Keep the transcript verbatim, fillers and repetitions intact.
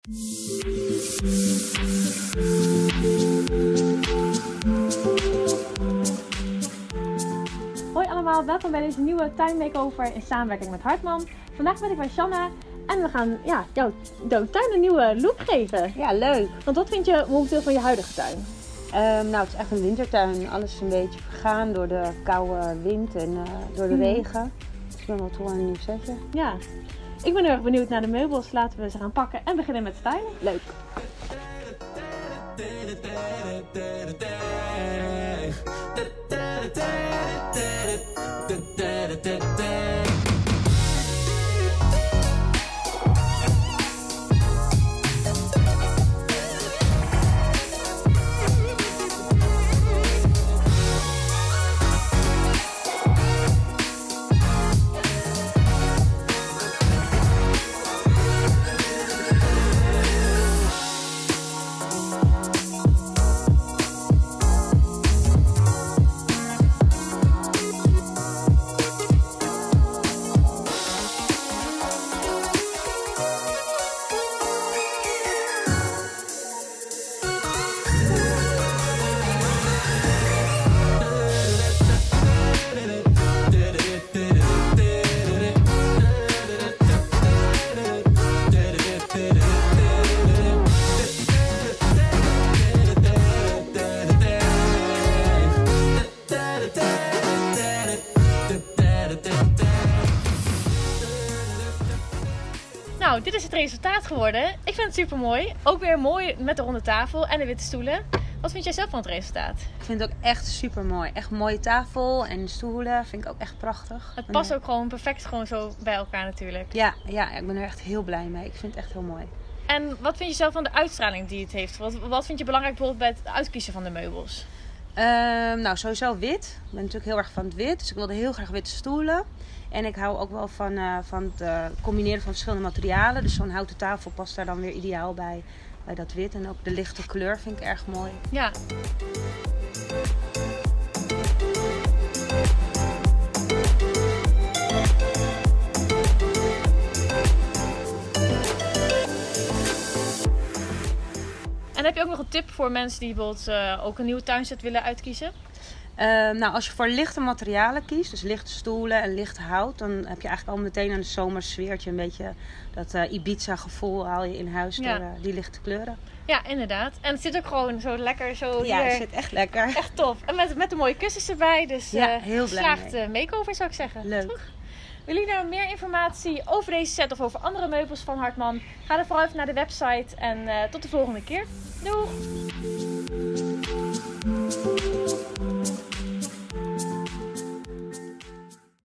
Hoi allemaal, welkom bij deze nieuwe tuinmakeover in samenwerking met Hartman. Vandaag ben ik bij Shanna en we gaan ja, jouw, jouw tuin een nieuwe look geven. Ja, leuk. Want wat vind je momenteel van je huidige tuin? Um, nou, het is echt een wintertuin. Alles is een beetje vergaan door de koude wind en uh, door de mm. regen. Dus ik ben wel toe aan een nieuw setje. Ja, ik ben heel erg benieuwd naar de meubels. Laten we ze gaan pakken en beginnen met stylen. Leuk. Nou, dit is het resultaat geworden. Ik vind het super mooi. Ook weer mooi met de ronde tafel en de witte stoelen. Wat vind jij zelf van het resultaat? Ik vind het ook echt super mooi. Echt mooie tafel en stoelen vind ik ook echt prachtig. Het past ook gewoon perfect gewoon zo bij elkaar natuurlijk. Ja, ja, ik ben er echt heel blij mee. Ik vind het echt heel mooi. En wat vind je zelf van de uitstraling die het heeft? Wat, wat vind je belangrijk bijvoorbeeld bij het uitkiezen van de meubels? Uh, nou, sowieso wit. Ik ben natuurlijk heel erg van het wit. Dus ik wilde heel graag witte stoelen. En ik hou ook wel van, uh, van het uh, combineren van verschillende materialen. Dus zo'n houten tafel past daar dan weer ideaal bij, bij dat wit. En ook de lichte kleur vind ik erg mooi. Ja. En heb je ook nog een tip voor mensen die bijvoorbeeld uh, ook een nieuwe tuinset willen uitkiezen? Uh, nou, als je voor lichte materialen kiest, dus lichte stoelen en licht hout, dan heb je eigenlijk al meteen aan de zomersfeertje een beetje dat uh, Ibiza gevoel haal je in huis ja. door uh, die lichte kleuren. Ja, inderdaad. En het zit ook gewoon zo lekker zo Ja, hier. het zit echt lekker. Echt tof. En met, met de mooie kussens erbij, dus ja, uh, heel blij geslaagd mee. uh, makeover zou ik zeggen. Leuk. Toch? Willen jullie nou meer informatie over deze set of over andere meubels van Hartman? Ga dan vooral even naar de website en uh, tot de volgende keer. Doeg!